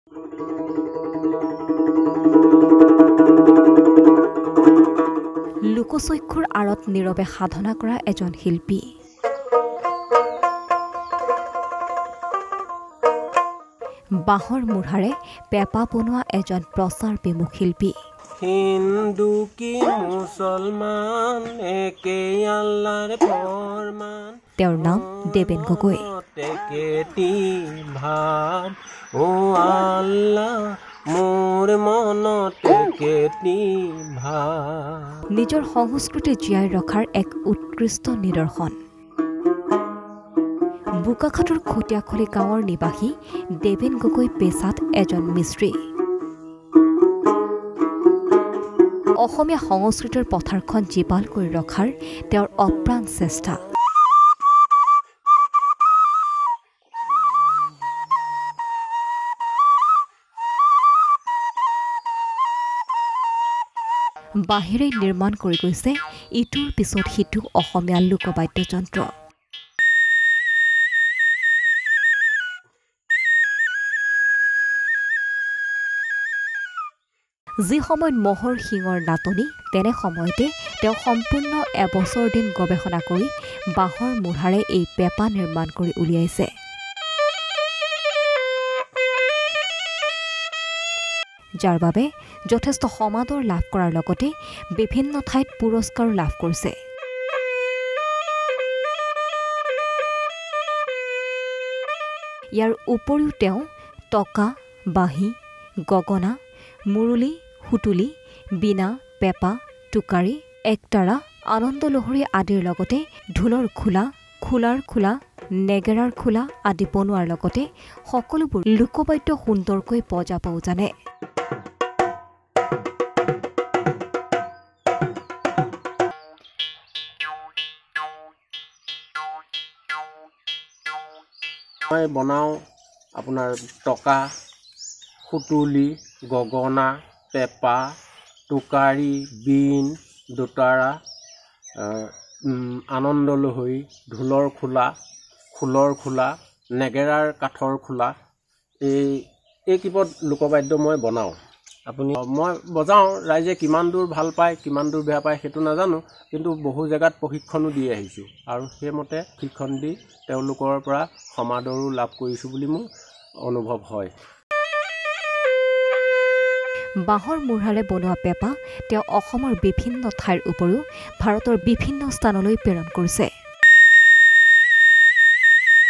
লোকচক্ষুৰ আঁৰত নীৰৱে সাধনা কৰা এজন শিল্পী। বাঁহৰ মূঢ়াৰে পেঁপা বনোৱা এজন প্ৰচাৰ বিমুখ শিল্পী। হিন্দু কি মুছলমান একেই আল্লাহৰ ফৰমান। তেওঁৰ নাম দেবেন গগৈ। ও আল্লাহ মোৰ মনতে কেতি ভাৱ। নিজৰ সংস্কৃতি জীয়াই ৰখাৰ এক উৎকৃষ্ট নিদৰ্শন। বোকাখাটৰ খটিয়াখলি গাঁৱৰ নিবাসী দেবেন গগৈ পেছাত এজন মিস্ত্ৰী। অসমীয়া সংস্কৃতিৰ পথাৰখন জীপাল কৰি ৰখাৰ তেওঁৰ অপ্ৰাণ চেষ্টা। বাহিৰে নিৰ্মাণ কৰি গৈছে ইটোৰ পিছত সিটো অসমীয়া লোকবাদ্যযন্ত্ৰ। যি সময়ত মহৰ শিঙৰ নাটনি, তেনে সময়তে তেওঁ সম্পূৰ্ণ এবছৰ দিন গৱেষণা কৰি বাঁহৰ মূঢ়াৰে এই পেঁপা নিৰ্মাণ কৰি উলিয়াইছে। যাৰ বাবে যথেষ্ট সমাদৰ লাভ কৰাৰ লগতে বিভিন্ন ঠাইত পুৰস্কাৰো লাভ কৰিছে। ইয়াৰ উপৰিও তেওঁ টকা, বাঁহী, গগনা, মুৰুলি, সুতুলি, বীণা, পেঁপা, টোকাৰী, একতাৰা, আনন্দলহৰী আদিৰ লগতে ঢোলৰ খোলা, খোলাৰ খোলা, নেগেৰাৰ খোলা আদি বনোৱাৰ লগতে সকলোবোৰ লোকবাদ্য সুন্দৰকৈ বজাবও জানে। মই বনাওঁ আপোনাৰ টকা, সুতুলি, গগনা, পেঁপা, টোকাৰী, বীণ, দোতাৰা, আনন্দলহৰী, ঢোলৰ খোলা, খোলৰ খোলা, নেগেৰাৰ কাঠৰ খোলা, এই কিপদ লোকবাদ্য মই বনাওঁ। মই বজাওঁ, ৰাইজে কিমান দূৰ ভাল পায় কিমান দূৰ বেয়া পায় সেইটো নাজানো, কিন্তু বহু জেগাত প্ৰশিক্ষণো দি আহিছোঁ আৰু সেইমতে প্ৰশিক্ষণ দি তেওঁলোকৰ পৰা সমাদৰো লাভ কৰিছোঁ বুলি মোৰ অনুভৱ হয়। বাঁহৰ মূঢ়াৰে বনোৱা পেঁপা তেওঁ অসমৰ বিভিন্ন ঠাইৰ উপৰিও ভাৰতৰ বিভিন্ন স্থানলৈ প্ৰেৰণ কৰিছে।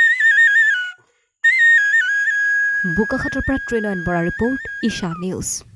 বোকাখাটৰ পৰা ত্ৰিনয়ন বৰা ৰিপৰ্ট, ঈশা নিউজ।